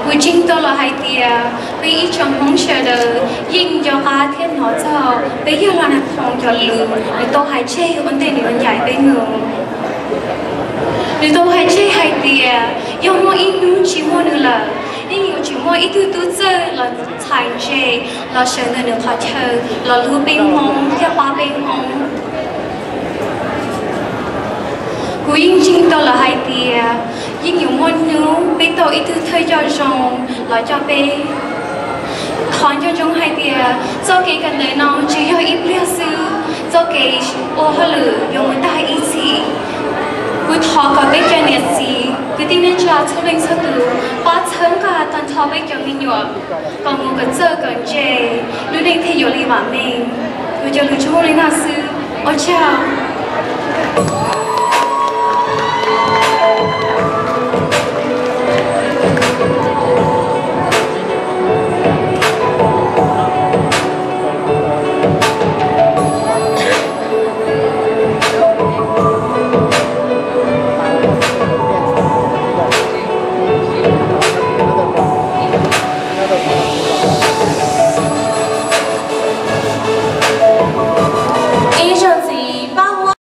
Cú chính tôi là hai tia vì ít trong mong chờ đợi nhưng do cá thiên nó cho bây giờ là nạp phòng cho lừa để tôi hai chê ổn định ổn giải bên người để tôi hai chê hai tia do mua ít nút chỉ mua nữa là nhưng nhiều chỉ mua ít thứ chơi là thay chê là sợ nên được họ chờ là lưu bên hông theo ba bên hông cú yên chính tôi là hai tia nhưng nhiều môn nữa biết tôi ít thứ thời cho rong là cho bé còn cho chúng hai tia do cái gần đấy nó chỉ do ít liêu sư do cái ô hơi lử dùng người ta ít gì cú thọ có biết cho nhiệt gì cứ tin nên cho cho linh sơ tử ba tháng cả toàn thọ biết cho mình nhọ còn một cái giờ cần chê lưu định thì有理把命cú cho lưu cho linh nào sư ôi chào